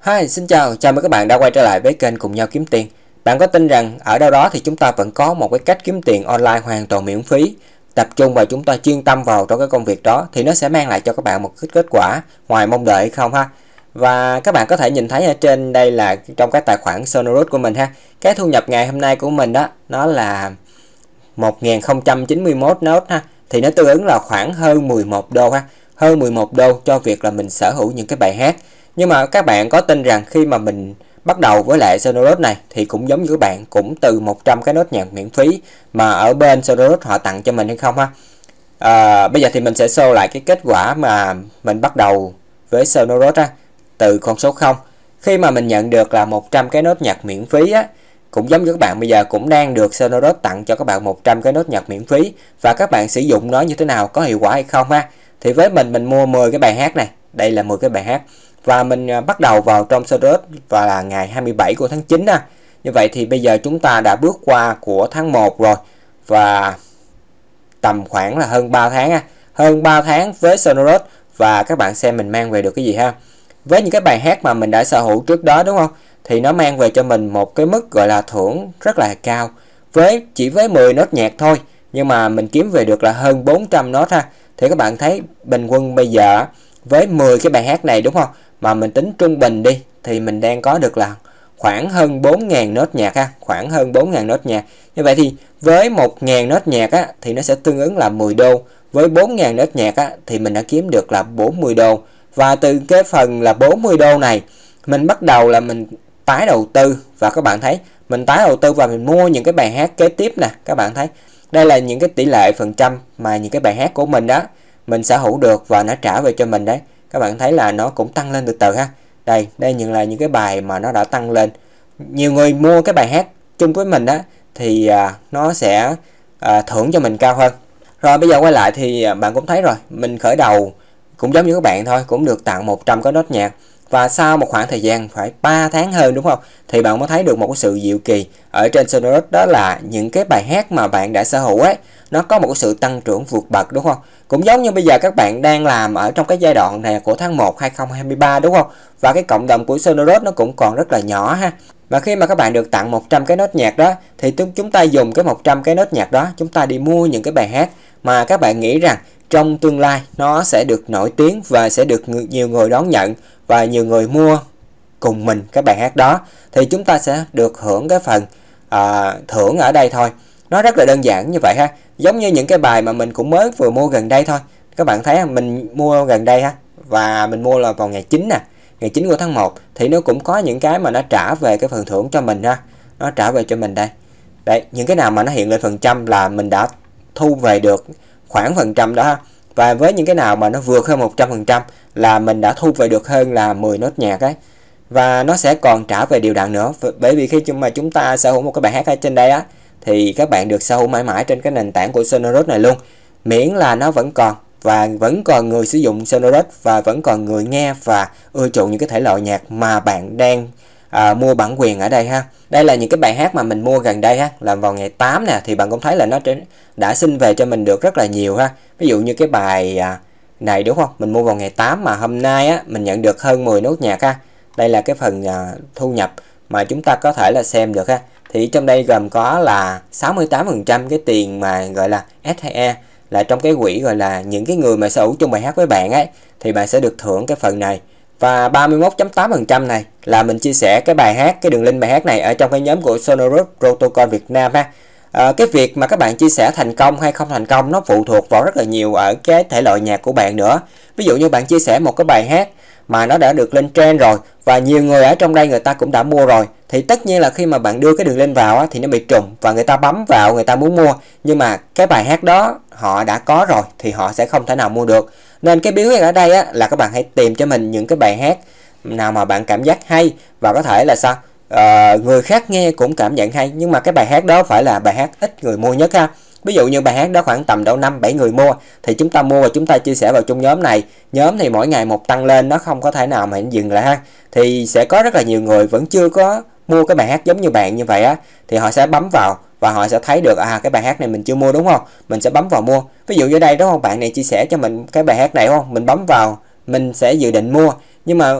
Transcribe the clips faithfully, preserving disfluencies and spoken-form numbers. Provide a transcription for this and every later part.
Hi, xin chào, chào mừng các bạn đã quay trở lại với kênh Cùng Nhau Kiếm Tiền. Bạn có tin rằng ở đâu đó thì chúng ta vẫn có một cái cách kiếm tiền online hoàn toàn miễn phí, tập trung và chúng ta chuyên tâm vào trong cái công việc đó thì nó sẽ mang lại cho các bạn một cái kết quả ngoài mong đợi hay không ha. Và các bạn có thể nhìn thấy ở trên đây là trong cái tài khoản Sonorous của mình ha. Cái thu nhập ngày hôm nay của mình đó nó là một nghìn không trăm chín mươi mốt nốt ha. Thì nó tương ứng là khoảng hơn mười một đô ha. Hơn mười một đô cho việc là mình sở hữu những cái bài hát. Nhưng mà các bạn có tin rằng khi mà mình bắt đầu với lại Sonorous này thì cũng giống như các bạn, cũng từ một trăm cái nốt nhạc miễn phí mà ở bên Sonorous họ tặng cho mình hay không ha. À, bây giờ thì mình sẽ show lại cái kết quả mà mình bắt đầu với Sonorous á, từ con số không. Khi mà mình nhận được là một trăm cái nốt nhạc miễn phí á, cũng giống như các bạn bây giờ cũng đang được Sonorous tặng cho các bạn một trăm cái nốt nhạc miễn phí, và các bạn sử dụng nó như thế nào, có hiệu quả hay không ha. Thì với mình mình mua mười cái bài hát này, đây là mười cái bài hát. Và mình bắt đầu vào trong Sonorous và là ngày hai mươi bảy của tháng chín ha. Như vậy thì bây giờ chúng ta đã bước qua của tháng một rồi, và tầm khoảng là hơn ba tháng ha. Hơn ba tháng với Sonorous, và các bạn xem mình mang về được cái gì ha. Với những cái bài hát mà mình đã sở hữu trước đó đúng không, thì nó mang về cho mình một cái mức gọi là thưởng rất là cao. Với chỉ với mười nốt nhạc thôi, nhưng mà mình kiếm về được là hơn bốn trăm nốt ha. Thì các bạn thấy bình quân bây giờ với mười cái bài hát này đúng không, mà mình tính trung bình đi thì mình đang có được là khoảng hơn bốn nghìn nốt nhạc ha, khoảng hơn bốn nghìn nốt nhạc. Như vậy thì với một nghìn nốt nhạc á thì nó sẽ tương ứng là mười đô. Với bốn nghìn nốt nhạc á thì mình đã kiếm được là bốn mươi đô. Và từ cái phần là bốn mươi đô này, mình bắt đầu là mình tái đầu tư, và các bạn thấy mình tái đầu tư và mình mua những cái bài hát kế tiếp nè. Các bạn thấy đây là những cái tỷ lệ phần trăm mà những cái bài hát của mình đó mình sở hữu được và nó trả về cho mình đấy. Các bạn thấy là nó cũng tăng lên từ từ ha. Đây, đây những là những cái bài mà nó đã tăng lên. Nhiều người mua cái bài hát chung với mình đó thì à, nó sẽ à, thưởng cho mình cao hơn. Rồi bây giờ quay lại thì à, bạn cũng thấy rồi, mình khởi đầu cũng giống như các bạn thôi, cũng được tặng một trăm cái nốt nhạc. Và sau một khoảng thời gian phải ba tháng hơn đúng không, thì bạn mới thấy được một cái sự diệu kỳ ở trên Sonorous, đó là những cái bài hát mà bạn đã sở hữu ấy, nó có một cái sự tăng trưởng vượt bậc đúng không. Cũng giống như bây giờ các bạn đang làm ở trong cái giai đoạn này của tháng một hai không hai ba đúng không, và cái cộng đồng của Sonorous nó cũng còn rất là nhỏ ha. Và khi mà các bạn được tặng một trăm cái nốt nhạc đó, thì chúng ta dùng cái một trăm cái nốt nhạc đó, chúng ta đi mua những cái bài hát mà các bạn nghĩ rằng trong tương lai nó sẽ được nổi tiếng và sẽ được nhiều người đón nhận và nhiều người mua cùng mình cái bài hát đó, thì chúng ta sẽ được hưởng cái phần à, thưởng ở đây thôi. Nó rất là đơn giản như vậy ha. Giống như những cái bài mà mình cũng mới vừa mua gần đây thôi. Các bạn thấy mình mua gần đây ha, và mình mua là vào ngày chín nè, ngày chín của tháng một, thì nó cũng có những cái mà nó trả về cái phần thưởng cho mình ha. Nó trả về cho mình đây. Đấy, những cái nào mà nó hiện lên phần trăm là mình đã thu về được khoảng phần trăm đó ha. Và với những cái nào mà nó vượt hơn một trăm phần trăm là mình đã thu về được hơn là mười nốt nhạc ấy. Và nó sẽ còn trả về đều đặn nữa, bởi vì khi mà chúng ta sở hữu một cái bài hát ở trên đây á, thì các bạn được sở hữu mãi mãi trên cái nền tảng của Sonorous này luôn, miễn là nó vẫn còn và vẫn còn người sử dụng Sonorous, và vẫn còn người nghe và ưa chuộng những cái thể loại nhạc mà bạn đang à, mua bản quyền ở đây ha. Đây là những cái bài hát mà mình mua gần đây ha, làm vào ngày tám nè, thì bạn cũng thấy là nó đã xin về cho mình được rất là nhiều ha. Ví dụ như cái bài à, này đúng không, mình mua vào ngày tám mà hôm nay á mình nhận được hơn mười nốt nhạc ha. Đây là cái phần à, thu nhập mà chúng ta có thể là xem được ha. Thì trong đây gồm có là sáu mươi tám phần trăm cái tiền mà gọi là ét hai e, là trong cái quỹ gọi là những cái người mà sở hữu chung bài hát với bạn ấy, thì bạn sẽ được thưởng cái phần này. Và ba mươi mốt phẩy tám phần trăm này là mình chia sẻ cái bài hát, cái đường link bài hát này ở trong cái nhóm của Sonorous Protocol Việt Nam ha. À, cái việc mà các bạn chia sẻ thành công hay không thành công nó phụ thuộc vào rất là nhiều ở cái thể loại nhạc của bạn nữa. Ví dụ như bạn chia sẻ một cái bài hát mà nó đã được lên trend rồi và nhiều người ở trong đây người ta cũng đã mua rồi, thì tất nhiên là khi mà bạn đưa cái đường link vào á, thì nó bị trùng và người ta bấm vào, người ta muốn mua, nhưng mà cái bài hát đó họ đã có rồi thì họ sẽ không thể nào mua được. Nên cái bí quyết ở đây á, là các bạn hãy tìm cho mình những cái bài hát nào mà bạn cảm giác hay, và có thể là sao à, người khác nghe cũng cảm nhận hay, nhưng mà cái bài hát đó phải là bài hát ít người mua nhất ha. Ví dụ như bài hát đó khoảng tầm đâu năm bảy người mua, thì chúng ta mua và chúng ta chia sẻ vào chung nhóm này. Nhóm thì mỗi ngày một tăng lên, nó không có thể nào mà dừng lại ha. Thì sẽ có rất là nhiều người vẫn chưa có mua cái bài hát giống như bạn như vậy á, thì họ sẽ bấm vào và họ sẽ thấy được à cái bài hát này mình chưa mua đúng không, mình sẽ bấm vào mua. Ví dụ như đây đúng không, bạn này chia sẻ cho mình cái bài hát này đúng không, mình bấm vào mình sẽ dự định mua, nhưng mà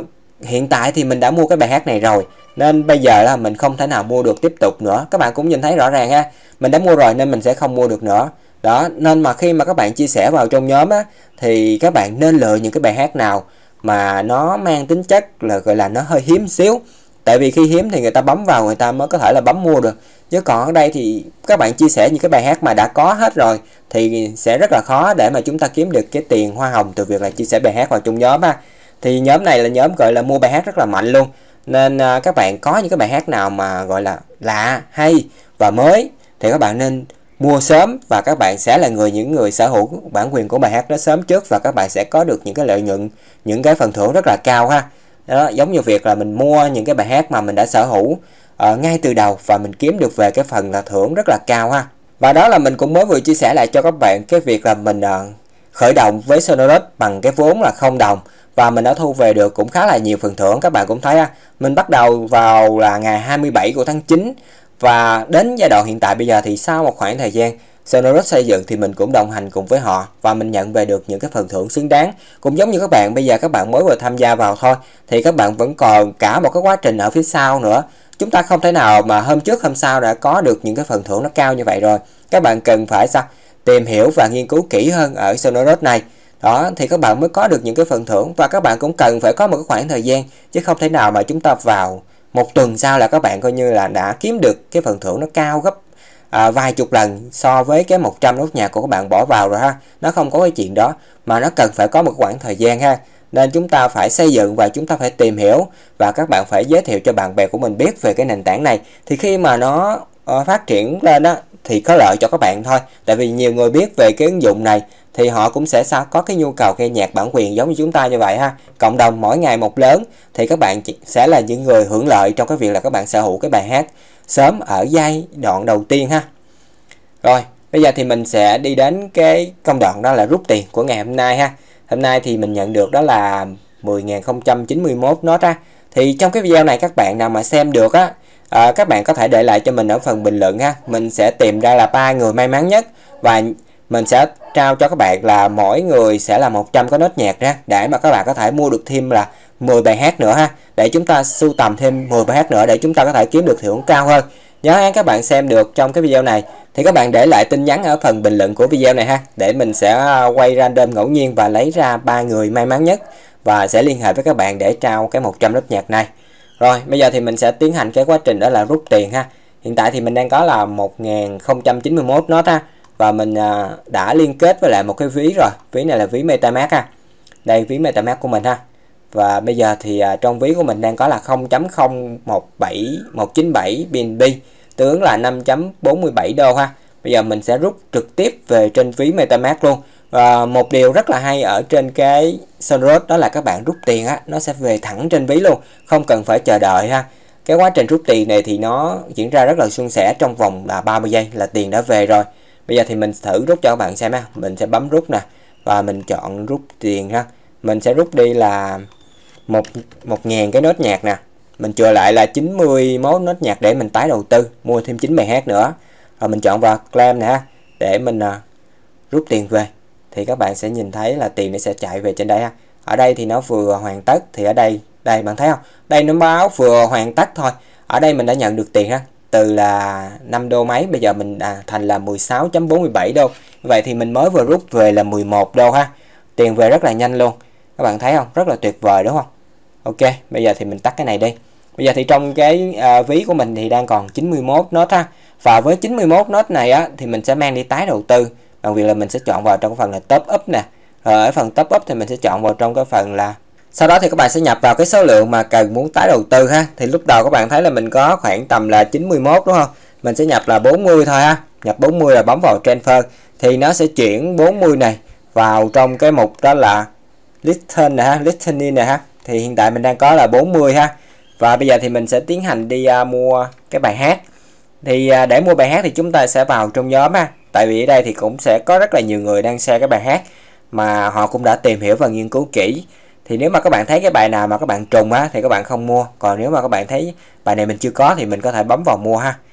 hiện tại thì mình đã mua cái bài hát này rồi, nên bây giờ là mình không thể nào mua được tiếp tục nữa. Các bạn cũng nhìn thấy rõ ràng ha, mình đã mua rồi nên mình sẽ không mua được nữa. Đó, nên mà khi mà các bạn chia sẻ vào trong nhóm á, thì các bạn nên lựa những cái bài hát nào mà nó mang tính chất là gọi là nó hơi hiếm xíu. Tại vì khi hiếm thì người ta bấm vào người ta mới có thể là bấm mua được. Chứ còn ở đây thì các bạn chia sẻ những cái bài hát mà đã có hết rồi thì sẽ rất là khó để mà chúng ta kiếm được cái tiền hoa hồng từ việc là chia sẻ bài hát vào trong nhóm ha. Thì nhóm này là nhóm gọi là mua bài hát rất là mạnh luôn. Nên uh, các bạn có những cái bài hát nào mà gọi là lạ, hay và mới thì các bạn nên mua sớm, và các bạn sẽ là người những người sở hữu bản quyền của bài hát đó sớm trước, và các bạn sẽ có được những cái lợi nhuận, những cái phần thưởng rất là cao ha. Đó, giống như việc là mình mua những cái bài hát mà mình đã sở hữu uh, ngay từ đầu và mình kiếm được về cái phần là thưởng rất là cao ha. Và đó là mình cũng mới vừa chia sẻ lại cho các bạn cái việc là mình uh, khởi động với Sonorous bằng cái vốn là không đồng, và mình đã thu về được cũng khá là nhiều phần thưởng. Các bạn cũng thấy ha, mình bắt đầu vào là ngày hai mươi bảy của tháng chín, và đến giai đoạn hiện tại bây giờ thì sau một khoảng thời gian Sonorous xây dựng thì mình cũng đồng hành cùng với họ, và mình nhận về được những cái phần thưởng xứng đáng. Cũng giống như các bạn bây giờ, các bạn mới vừa tham gia vào thôi thì các bạn vẫn còn cả một cái quá trình ở phía sau nữa. Chúng ta không thể nào mà hôm trước hôm sau đã có được những cái phần thưởng nó cao như vậy rồi. Các bạn cần phải sao tìm hiểu và nghiên cứu kỹ hơn ở Sonorous này. Đó thì các bạn mới có được những cái phần thưởng, và các bạn cũng cần phải có một cái khoảng thời gian, chứ không thể nào mà chúng ta vào một tuần sau là các bạn coi như là đã kiếm được cái phần thưởng nó cao gấp à, vài chục lần so với cái một trăm nốt nhạc của các bạn bỏ vào rồi ha. Nó không có cái chuyện đó, mà nó cần phải có một khoảng thời gian ha. Nên chúng ta phải xây dựng và chúng ta phải tìm hiểu, và các bạn phải giới thiệu cho bạn bè của mình biết về cái nền tảng này. Thì khi mà nó uh, phát triển lên á thì có lợi cho các bạn thôi. Tại vì nhiều người biết về cái ứng dụng này thì họ cũng sẽ sao có cái nhu cầu nghe nhạc bản quyền giống như chúng ta như vậy ha. Cộng đồng mỗi ngày một lớn thì các bạn sẽ là những người hưởng lợi trong cái việc là các bạn sở hữu cái bài hát sớm ở giai đoạn đầu tiên ha. Rồi, bây giờ thì mình sẽ đi đến cái công đoạn đó là rút tiền của ngày hôm nay ha. Hôm nay thì mình nhận được đó là mười nghìn không trăm chín mươi mốt nốt ha. Thì trong cái video này các bạn nào mà xem được á, à, các bạn có thể để lại cho mình ở phần bình luận ha. Mình sẽ tìm ra là ba người may mắn nhất, và mình sẽ trao cho các bạn là mỗi người sẽ là một trăm cái nốt nhạc ra, để mà các bạn có thể mua được thêm là mười bài hát nữa ha, để chúng ta sưu tầm thêm mười bài hát nữa để chúng ta có thể kiếm được thưởng cao hơn. Nhớ các bạn xem được trong cái video này thì các bạn để lại tin nhắn ở phần bình luận của video này ha, để mình sẽ quay random ngẫu nhiên và lấy ra ba người may mắn nhất, và sẽ liên hệ với các bạn để trao cái một trăm nốt nhạc này. Rồi bây giờ thì mình sẽ tiến hành cái quá trình đó là rút tiền ha. Hiện tại thì mình đang có là một nghìn không trăm chín mươi mốt nốt ha, và mình đã liên kết với lại một cái ví rồi. Ví này là ví MetaMask ha. Đây ví MetaMask của mình ha. Và bây giờ thì trong ví của mình đang có là không chấm không một bảy một chín bảy bê en bê, tương ứng là năm chấm bốn mươi bảy đô ha. Bây giờ mình sẽ rút trực tiếp về trên ví MetaMask luôn. Và một điều rất là hay ở trên cái Sonorous đó là các bạn rút tiền á, nó sẽ về thẳng trên ví luôn, không cần phải chờ đợi ha. Cái quá trình rút tiền này thì nó diễn ra rất là suôn sẻ, trong vòng là ba mươi giây là tiền đã về rồi. Bây giờ thì mình thử rút cho các bạn xem ha. Mình sẽ bấm rút nè, và mình chọn rút tiền ha. Mình sẽ rút đi là một một ngàn cái nốt nhạc nè. Mình chừa lại là chín mươi mốt nốt nhạc để mình tái đầu tư, mua thêm chín bài hát nữa. Rồi mình chọn vào claim nè, để mình uh, rút tiền về. Thì các bạn sẽ nhìn thấy là tiền nó sẽ chạy về trên đây ha. Ở đây thì nó vừa hoàn tất, thì ở đây, đây bạn thấy không? Đây nó báo vừa hoàn tất thôi. Ở đây mình đã nhận được tiền ha. Từ là năm đô mấy, bây giờ mình à, thành là mười sáu chấm bốn mươi bảy đô. Vậy thì mình mới vừa rút về là mười một đô ha. Tiền về rất là nhanh luôn. Các bạn thấy không? Rất là tuyệt vời đúng không? Ok, bây giờ thì mình tắt cái này đi. Bây giờ thì trong cái à, ví của mình thì đang còn chín mươi mốt nốt ha. Và với chín mươi mốt nốt này á thì mình sẽ mang đi tái đầu tư. Bằng việc là mình sẽ chọn vào trong cái phần là top up nè. Rồi ở phần top up thì mình sẽ chọn vào trong cái phần là, sau đó thì các bạn sẽ nhập vào cái số lượng mà cần muốn tái đầu tư ha. Thì lúc đầu các bạn thấy là mình có khoảng tầm là chín mươi mốt đúng không? Mình sẽ nhập là bốn mươi thôi ha. Nhập bốn mươi là bấm vào transfer thì nó sẽ chuyển bốn mươi này vào trong cái mục đó là listen nè ha, listening nè ha. Thì hiện tại mình đang có là bốn mươi ha. Và bây giờ thì mình sẽ tiến hành đi uh, mua cái bài hát. Thì uh, để mua bài hát thì chúng ta sẽ vào trong nhóm ha. Tại vì ở đây thì cũng sẽ có rất là nhiều người đang share cái bài hát mà họ cũng đã tìm hiểu và nghiên cứu kỹ. Thì nếu mà các bạn thấy cái bài nào mà các bạn trùng á thì các bạn không mua. Còn nếu mà các bạn thấy bài này mình chưa có thì mình có thể bấm vào mua ha.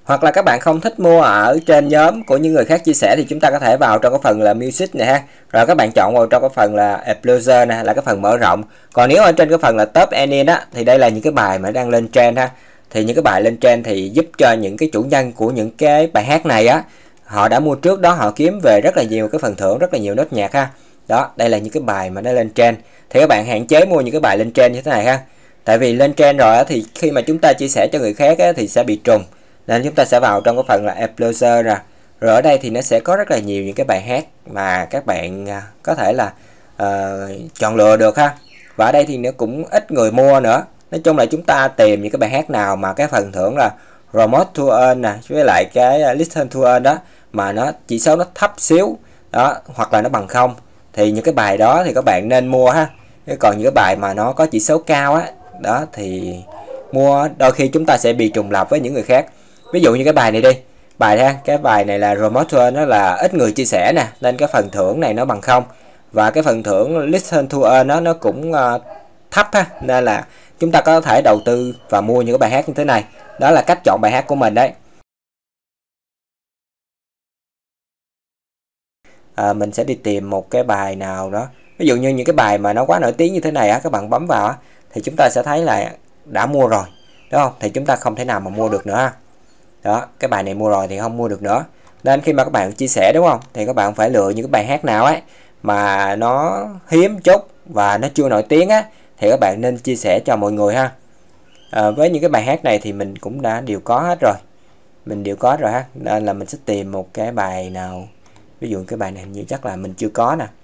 Hoặc là các bạn không thích mua ở trên nhóm của những người khác chia sẻ thì chúng ta có thể vào trong cái phần là music này ha. Rồi các bạn chọn vào trong cái phần là Explorer nè, là cái phần mở rộng. Còn nếu ở trên cái phần là top ending á thì đây là những cái bài mà đang lên trend ha. Thì những cái bài lên trend thì giúp cho những cái chủ nhân của những cái bài hát này á, họ đã mua trước đó, họ kiếm về rất là nhiều cái phần thưởng, rất là nhiều nốt nhạc ha. Đó, đây là những cái bài mà nó lên trend. Thì các bạn hạn chế mua những cái bài lên trend như thế này ha. Tại vì lên trend rồi á, thì khi mà chúng ta chia sẻ cho người khác á, thì sẽ bị trùng. Nên chúng ta sẽ vào trong cái phần là Explorer nè. Rồi ở đây thì nó sẽ có rất là nhiều những cái bài hát mà các bạn có thể là uh, chọn lựa được ha. Và ở đây thì nó cũng ít người mua nữa. Nói chung là chúng ta tìm những cái bài hát nào mà cái phần thưởng là Promote to Earn nè, với lại cái Listen to Earn đó mà nó chỉ số nó thấp xíu đó, hoặc là nó bằng không, thì những cái bài đó thì các bạn nên mua ha. Còn những cái bài mà nó có chỉ số cao á, đó thì mua đôi khi chúng ta sẽ bị trùng lặp với những người khác. Ví dụ như cái bài này đi, bài ha, cái bài này là Promote to Earn, nó là ít người chia sẻ nè, nên cái phần thưởng này nó bằng không, và cái phần thưởng Listen to Earn nó nó cũng uh, thấp ha, nên là chúng ta có thể đầu tư và mua những cái bài hát như thế này. Đó là cách chọn bài hát của mình đấy. À, mình sẽ đi tìm một cái bài nào đó, ví dụ như những cái bài mà nó quá nổi tiếng như thế này á, các bạn bấm vào á, thì chúng ta sẽ thấy là đã mua rồi, đúng không? Thì chúng ta không thể nào mà mua được nữa ha. Đó, cái bài này mua rồi thì không mua được nữa. Nên khi mà các bạn chia sẻ, đúng không, thì các bạn phải lựa những cái bài hát nào ấy mà nó hiếm chút và nó chưa nổi tiếng á, thì các bạn nên chia sẻ cho mọi người ha. À, với những cái bài hát này thì mình cũng đã đều có hết rồi, mình đều có rồi ha, nên là mình sẽ tìm một cái bài nào. Ví dụ cái bài này như chắc là mình chưa có nè.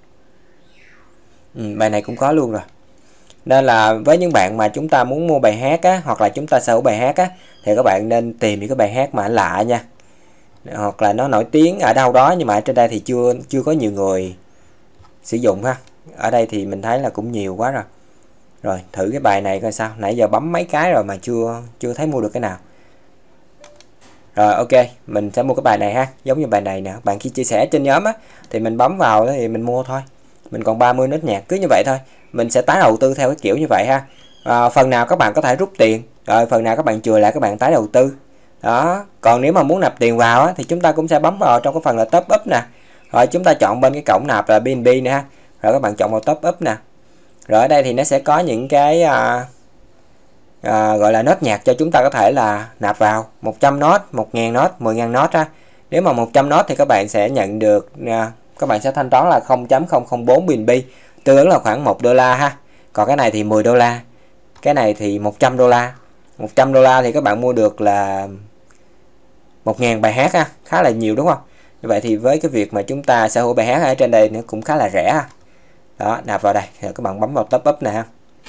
Ừ, bài này cũng có luôn rồi. Nên là với những bạn mà chúng ta muốn mua bài hát á, hoặc là chúng ta sở hữu bài hát á, thì các bạn nên tìm những cái bài hát mà lạ nha, hoặc là nó nổi tiếng ở đâu đó nhưng mà ở trên đây thì chưa chưa có nhiều người sử dụng ha. Ở đây thì mình thấy là cũng nhiều quá rồi. Rồi thử cái bài này coi sao, nãy giờ bấm mấy cái rồi mà chưa chưa thấy mua được cái nào. Rồi ok, mình sẽ mua cái bài này ha, giống như bài này nè, bạn khi chia sẻ trên nhóm á thì mình bấm vào thì mình mua thôi. Mình còn ba mươi nốt nhạc, cứ như vậy thôi. Mình sẽ tái đầu tư theo cái kiểu như vậy ha. À, phần nào các bạn có thể rút tiền, rồi phần nào các bạn chừa lại các bạn tái đầu tư. Đó, còn nếu mà muốn nạp tiền vào á thì chúng ta cũng sẽ bấm vào trong cái phần là top up nè. Rồi chúng ta chọn bên cái cổng nạp là bê en bê nè ha. Rồi các bạn chọn vào top up nè. Rồi ở đây thì nó sẽ có những cái à, à, gọi là nốt nhạc cho chúng ta có thể là nạp vào một trăm nốt, một nghìn nốt, mười nghìn nốt ha. Nếu mà một trăm nốt thì các bạn sẽ nhận được à, các bạn sẽ thanh toán là không phẩy không không bốn bê en bê, tương ứng là khoảng một đô la ha. Còn cái này thì mười đô la, cái này thì một trăm đô la. một trăm đô la thì các bạn mua được là một nghìn bài hát ha, khá là nhiều đúng không? Như vậy thì với cái việc mà chúng ta sở hữu bài hát ở trên đây nó cũng khá là rẻ ha. Đó, nạp vào đây thì các bạn bấm vào top up nè ha.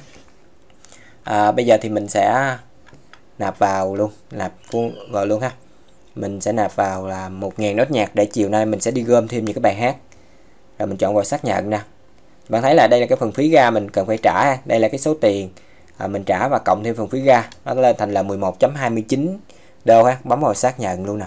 À, bây giờ thì mình sẽ nạp vào luôn, nạp vào luôn ha. Mình sẽ nạp vào là một nghìn nốt nhạc để chiều nay mình sẽ đi gom thêm những cái bài hát. Rồi mình chọn vào xác nhận nè. Bạn thấy là đây là cái phần phí ga mình cần phải trả ha. Đây là cái số tiền à, mình trả và cộng thêm phần phí ga, nó lên thành là mười một phẩy hai mươi chín đô ha. Bấm vào xác nhận luôn nè.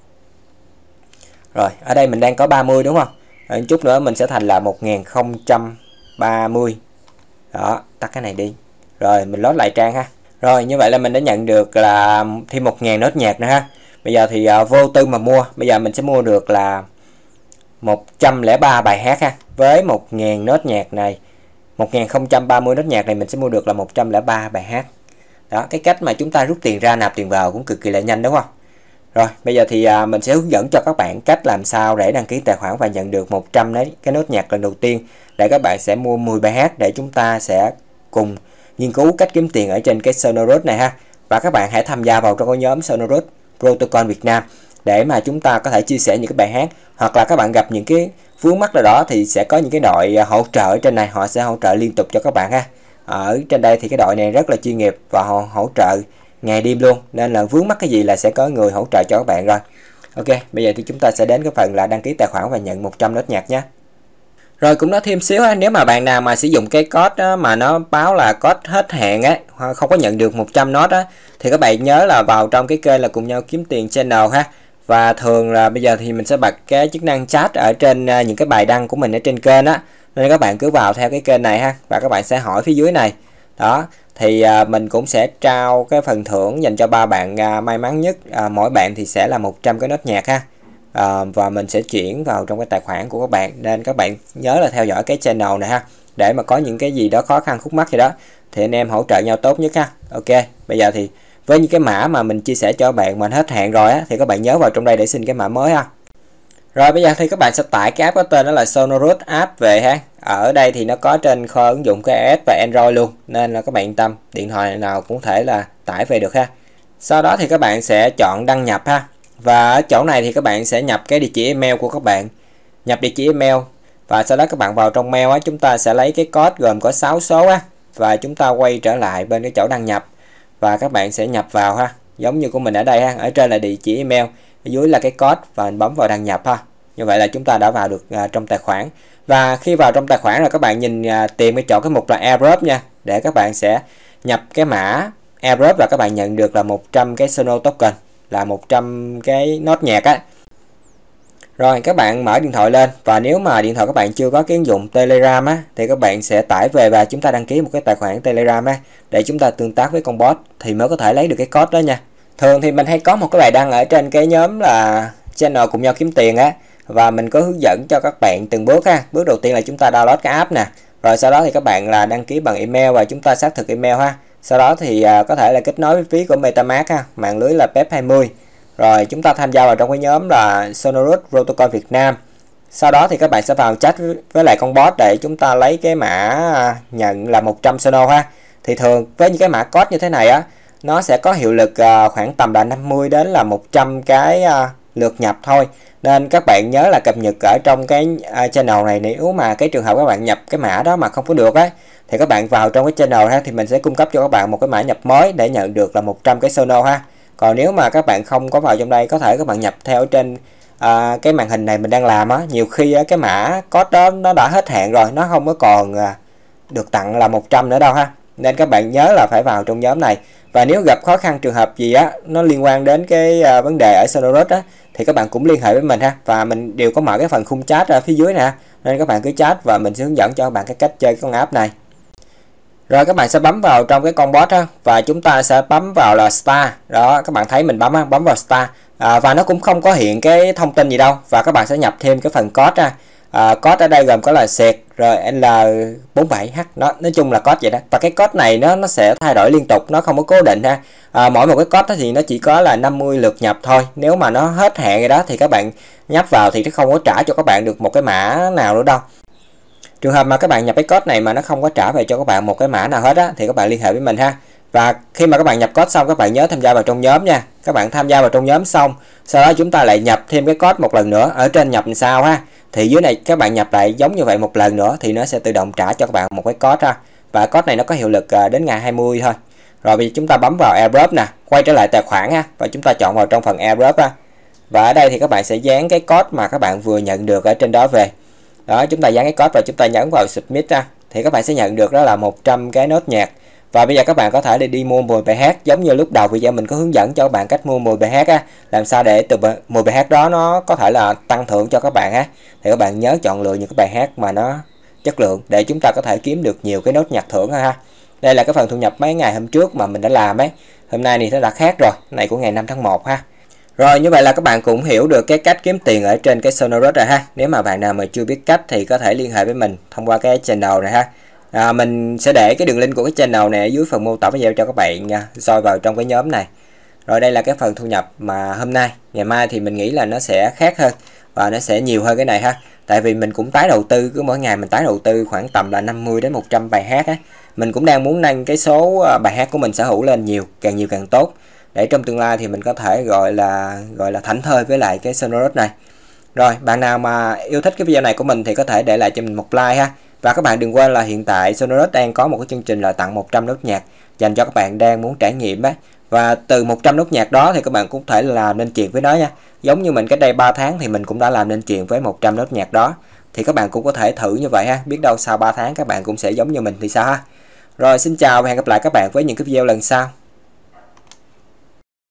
Rồi, ở đây mình đang có ba mươi đúng không? Rồi, chút nữa mình sẽ thành là một nghìn không trăm ba mươi. Đó, tắt cái này đi. Rồi mình load lại trang ha. Rồi như vậy là mình đã nhận được là thêm một nghìn nốt nhạc nữa ha. Bây giờ thì uh, vô tư mà mua. Bây giờ mình sẽ mua được là một trăm lẻ ba bài hát ha. Với một nghìn nốt nhạc này, một nghìn không trăm ba mươi nốt nhạc này mình sẽ mua được là một trăm lẻ ba bài hát. Đó, cái cách mà chúng ta rút tiền ra nạp tiền vào cũng cực kỳ là nhanh đúng không? Rồi bây giờ thì uh, mình sẽ hướng dẫn cho các bạn cách làm sao để đăng ký tài khoản và nhận được một trăm đấy cái nốt nhạc lần đầu tiên, để các bạn sẽ mua mười bài hát để chúng ta sẽ cùng nghiên cứu cách kiếm tiền ở trên cái Sonorous này ha. Và các bạn hãy tham gia vào trong cái nhóm Sonorous Protocol Việt Nam để mà chúng ta có thể chia sẻ những cái bài hát, hoặc là các bạn gặp những cái vướng mắc nào đó thì sẽ có những cái đội hỗ trợ ở trên này, họ sẽ hỗ trợ liên tục cho các bạn ha. Ở trên đây thì cái đội này rất là chuyên nghiệp và họ hỗ trợ ngày đêm luôn, nên là vướng mắc cái gì là sẽ có người hỗ trợ cho các bạn rồi. Ok, bây giờ thì chúng ta sẽ đến cái phần là đăng ký tài khoản và nhận một trăm nốt nhạc nhé. Rồi cũng nói thêm xíu ha, nếu mà bạn nào mà sử dụng cái code đó, mà nó báo là code hết hạn á, không có nhận được một trăm nốt á, thì các bạn nhớ là vào trong cái kênh là Cùng Nhau Kiếm Tiền channel ha. Và thường là bây giờ thì mình sẽ bật cái chức năng chat ở trên những cái bài đăng của mình ở trên kênh á, nên các bạn cứ vào theo cái kênh này ha, và các bạn sẽ hỏi phía dưới này. Đó, thì à, mình cũng sẽ trao cái phần thưởng dành cho ba bạn à, may mắn nhất. À, mỗi bạn thì sẽ là một trăm cái nốt nhạc ha. À, và mình sẽ chuyển vào trong cái tài khoản của các bạn, nên các bạn nhớ là theo dõi cái channel này ha, để mà có những cái gì đó khó khăn khúc mắc gì đó thì anh em hỗ trợ nhau tốt nhất ha. Ok, bây giờ thì với những cái mã mà mình chia sẻ cho bạn mà hết hạn rồi á, thì các bạn nhớ vào trong đây để xin cái mã mới ha. Rồi bây giờ thì các bạn sẽ tải cái app có tên đó là Sonorous app về ha. Ở đây thì nó có trên kho ứng dụng cái iOS và Android luôn, nên là các bạn yên tâm, điện thoại nào cũng thể là tải về được ha. Sau đó thì các bạn sẽ chọn đăng nhập ha. Và ở chỗ này thì các bạn sẽ nhập cái địa chỉ email của các bạn. Nhập địa chỉ email và sau đó các bạn vào trong mail á, chúng ta sẽ lấy cái code gồm có sáu số á, và chúng ta quay trở lại bên cái chỗ đăng nhập và các bạn sẽ nhập vào ha, giống như của mình ở đây ha. Ở trên là địa chỉ email, ở dưới là cái code và mình bấm vào đăng nhập ha. Như vậy là chúng ta đã vào được à, trong tài khoản. Và khi vào trong tài khoản là các bạn nhìn à, tìm cái chỗ cái mục là airdrop nha, để các bạn sẽ nhập cái mã airdrop là các bạn nhận được là một trăm cái Sono token, là một trăm cái nốt nhạc á. Rồi các bạn mở điện thoại lên, và nếu mà điện thoại các bạn chưa có cái ứng dụng Telegram á, thì các bạn sẽ tải về và chúng ta đăng ký một cái tài khoản Telegram á, để chúng ta tương tác với con bot thì mới có thể lấy được cái code đó nha. Thường thì mình hay có một cái bài đăng ở trên cái nhóm là channel cùng nhau kiếm tiền á, và mình có hướng dẫn cho các bạn từng bước ha. Bước đầu tiên là chúng ta download cái app nè, rồi sau đó thì các bạn là đăng ký bằng email và chúng ta xác thực email ha. Sau đó thì uh, có thể là kết nối với phí của MetaMask ha, mạng lưới là pep hai mươi. Rồi chúng ta tham gia vào trong cái nhóm là Sonorous Protocol Việt Nam. Sau đó thì các bạn sẽ vào chat với lại con bot để chúng ta lấy cái mã nhận là một trăm Sono ha. Thì thường với những cái mã code như thế này á, nó sẽ có hiệu lực uh, khoảng tầm là năm mươi đến là một trăm cái uh, lượt nhập thôi. Nên các bạn nhớ là cập nhật ở trong cái uh, channel này. Nếu mà cái trường hợp các bạn nhập cái mã đó mà không có được á, thì các bạn vào trong cái channel ha, thì mình sẽ cung cấp cho các bạn một cái mã nhập mới để nhận được là một trăm cái Sono ha. Còn nếu mà các bạn không có vào trong đây, có thể các bạn nhập theo trên à, cái màn hình này mình đang làm á, nhiều khi á, cái mã code đó nó đã hết hạn rồi, nó không có còn à, được tặng là một trăm nữa đâu ha. Nên các bạn nhớ là phải vào trong nhóm này. Và nếu gặp khó khăn trường hợp gì á, nó liên quan đến cái à, vấn đề ở Sonorous á, thì các bạn cũng liên hệ với mình ha. Và mình đều có mở cái phần khung chat ở phía dưới nè, nên các bạn cứ chat và mình sẽ hướng dẫn cho các bạn cái cách chơi cái con app này. Rồi các bạn sẽ bấm vào trong cái con bot á, và chúng ta sẽ bấm vào là Star. Đó, các bạn thấy mình bấm á, bấm vào Star. À, và nó cũng không có hiện cái thông tin gì đâu. Và các bạn sẽ nhập thêm cái phần code á. À, code ở đây gồm có là sẹt rồi L bốn bảy H. Nó nói chung là code vậy đó. Và cái code này nó nó sẽ thay đổi liên tục, nó không có cố định ha. À, mỗi một cái code đó thì nó chỉ có là năm mươi lượt nhập thôi. Nếu mà nó hết hạn rồi đó thì các bạn nhấp vào thì nó không có trả cho các bạn được một cái mã nào nữa đâu. Trường hợp mà các bạn nhập cái code này mà nó không có trả về cho các bạn một cái mã nào hết á, thì các bạn liên hệ với mình ha. Và khi mà các bạn nhập code xong, các bạn nhớ tham gia vào trong nhóm nha. Các bạn tham gia vào trong nhóm xong, sau đó chúng ta lại nhập thêm cái code một lần nữa. Ở trên nhập làm sao ha, thì dưới này các bạn nhập lại giống như vậy một lần nữa, thì nó sẽ tự động trả cho các bạn một cái code ha. Và code này nó có hiệu lực đến ngày hai mươi thôi. Rồi bây giờ chúng ta bấm vào airdrop nè, quay trở lại tài khoản ha, và chúng ta chọn vào trong phần airdrop ha. Và ở đây thì các bạn sẽ dán cái code mà các bạn vừa nhận được ở trên đó về. Đó, chúng ta dán cái code và chúng ta nhấn vào submit ra, thì các bạn sẽ nhận được đó là một trăm cái nốt nhạc. Và bây giờ các bạn có thể đi, đi mua mười bài hát, giống như lúc đầu video mình có hướng dẫn cho các bạn cách mua mười bài hát á, làm sao để từ mười bài hát đó nó có thể là tăng thưởng cho các bạn á. Thì các bạn nhớ chọn lựa những cái bài hát mà nó chất lượng để chúng ta có thể kiếm được nhiều cái nốt nhạc thưởng ha. Đây là cái phần thu nhập mấy ngày hôm trước mà mình đã làm ấy. Hôm nay thì nó đã khác rồi, cái này của ngày năm tháng một ha. Rồi như vậy là các bạn cũng hiểu được cái cách kiếm tiền ở trên cái Sonorous rồi ha. Nếu mà bạn nào mà chưa biết cách thì có thể liên hệ với mình thông qua cái channel này ha. À, mình sẽ để cái đường link của cái channel này ở dưới phần mô tả video cho các bạn nha, join vào trong cái nhóm này. Rồi đây là cái phần thu nhập mà hôm nay, ngày mai thì mình nghĩ là nó sẽ khác hơn và nó sẽ nhiều hơn cái này ha. Tại vì mình cũng tái đầu tư, cứ mỗi ngày mình tái đầu tư khoảng tầm là năm mươi đến một trăm bài hát á. Mình cũng đang muốn nâng cái số bài hát của mình sở hữu lên nhiều, càng nhiều càng tốt, để trong tương lai thì mình có thể gọi là gọi là thảnh thơi với lại cái Sonorous này. Rồi bạn nào mà yêu thích cái video này của mình thì có thể để lại cho mình một like ha. Và các bạn đừng quên là hiện tại Sonorous đang có một cái chương trình là tặng một trăm nốt nhạc dành cho các bạn đang muốn trải nghiệm á. Và từ một trăm nốt nhạc đó thì các bạn cũng có thể làm nên chuyện với nó nha. Giống như mình cách đây ba tháng thì mình cũng đã làm nên chuyện với một trăm nốt nhạc đó. Thì các bạn cũng có thể thử như vậy ha. Biết đâu sau ba tháng các bạn cũng sẽ giống như mình thì sao ha. Rồi xin chào và hẹn gặp lại các bạn với những cái video lần sau.